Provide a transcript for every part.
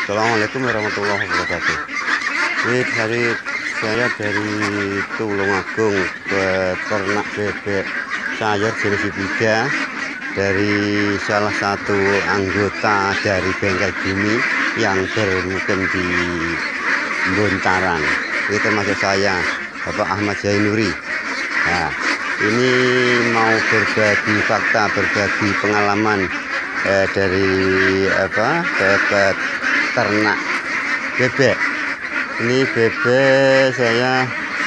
Assalamualaikum warahmatullahi wabarakatuh. Ini saya dari Tulungagung, peternak bebek sayur jenis hibrida dari salah satu anggota dari Bengkel Bumi yang bermukim di Buntaran. Ini termasuk saya, Bapak Ahmad Zainuri. Nah, ini mau berbagi fakta, berbagi pengalaman dari ternak bebek. Ini bebek saya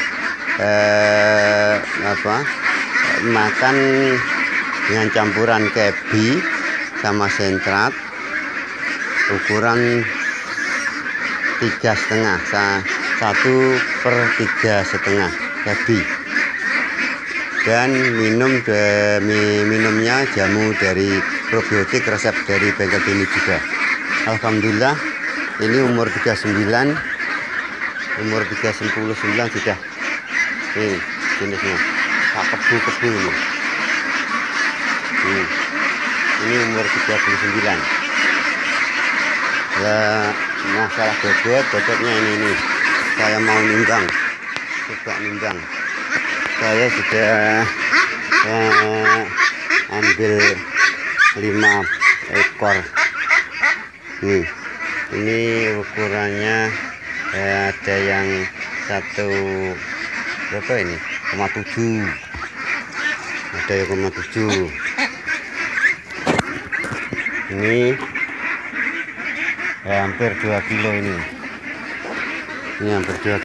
makan dengan campuran kebi sama sentrat ukuran 3,5, 1/3,5 kebi, dan minumnya jamu dari probiotik resep dari Bengkel Bumi juga. Alhamdulillah ini umur 39 sudah. Ini jenisnya kebu ini. Ini umur 39. Nah, masalah bobotnya ini saya mau nimbang, coba nimbang. Saya sudah ambil 5 ekor. Ini ukurannya ada yang 1,7, ada yang 0,7. Ini hampir 2 kilo ini hampir 2